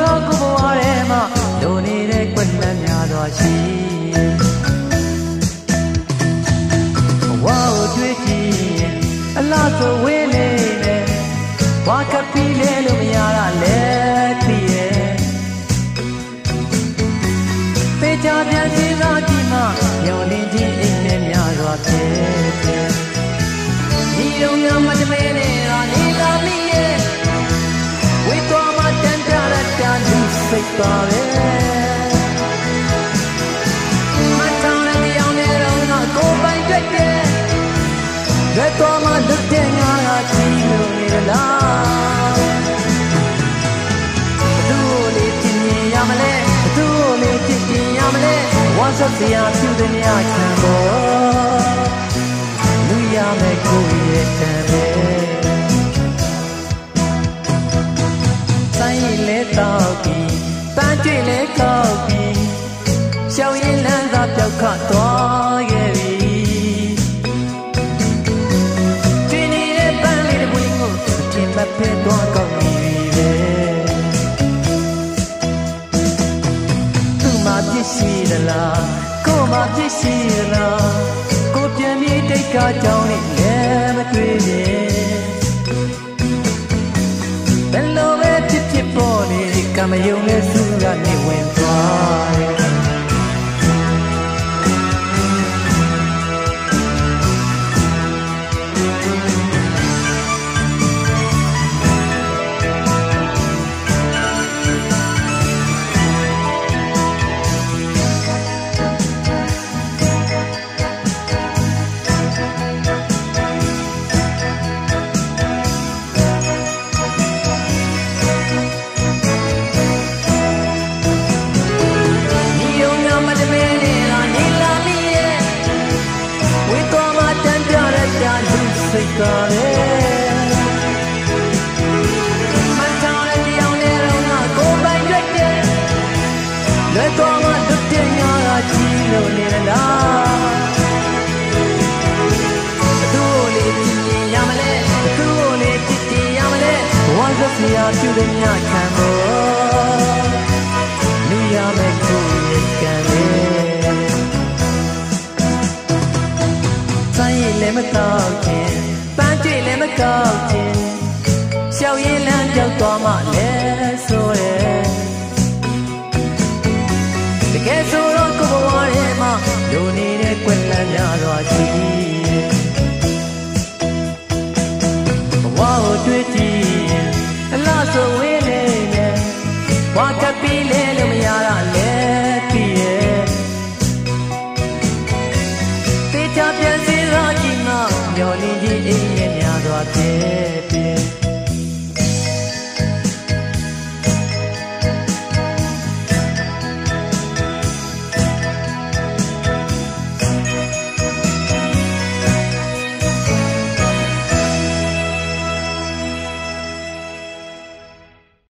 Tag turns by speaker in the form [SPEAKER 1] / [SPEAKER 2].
[SPEAKER 1] တော့ကိုဘဝထဲမှာလိုနေတဲ့ကွက်လက်များစွာရှိဘဝကိုတွေ့ကြည့်ရင်အလားဆိုဝေးနေတယ်ဝါကပ်ပြီးလဲလို့မရတာလဲသိရဲ့ပေချာပြန်စည်းစားကြည့်မှမျောလင်းခြင်းအိမ်နဲ့များစွာဖြစ်တယ်ဒီလိုများမတမဲနေတာနေလာမိရဲ့ဝေးသွားမှတန်ကြရတာလူစိတ်ပါပဲမတောင်းလည်းမရောနဲ့တော့ငါကိုယ်ပိုင်တွေ့တယ်ရွက်သွားမှလွတ်တဲ့ငါကကြည့်လို့နေလားဘသူ့လေးပြင်းရင်ရမလဲဘသူ့လေးပြင်းရမလဲဝါစပ်စရာပြုတဲ့ညခံပေါ်လူရမယ်ကိုရဲ့တန်ပဲဆိုင်လဲတော့ပြီးပန်းကျွေလဲကောက်ပြီးရှောင်းရင်လမ်းသာပြောက်ခသွားခဲ့ပြီဒီနေ့ပန်းလေးတစ်ပွင့်ကိုအတင်မဖက်သွားကောက်ပြီပဲသူ့မှာပြစ်ရှိသလားကို့မှာပြစ်ရှိသလားကိုပြန်ပြီးတိတ်ခါကြောင်းနဲ့လည်းမတွေ့ရင်ဘယ်လိုပဲဖြစ်ဖြစ်ပေါ်နေကမယုံနဲ့သူကနေဝင်သွားတယ်စိတ်ကားလေမတောင်းလည်းကြောင်နေတော့ငါကိုယ်ပိုင်တွေ့တယ်လွယ်သွားမှလွတ်တဲ့ငါကကြည့်လို့နေလားဘသူ့လေးပြင်းရမလဲဘသူ့လေးပြင်းရမလဲဝါစပ်စရာပြုတဲ့ညခံဖို့လူရမယ်ကိုယ်ကံလေဆိုင်လည်းမတော့ခင်ပန်းကျွေလည်းမကောက်ခြင်းရှောက်ရင်လမ်းကြောက်သွားမှလည်းဆိုတယ်တကယ်ဆိုတော့ကိုယ်ဘဝထဲမှာလိုနေတဲ့ကွက်လန်းများစွာရှိဘဝကိုတွေ့ကြည့်ရင်အလားဆိုဝေးနေတယ်ဝါကပ်ပြီးလဲလို့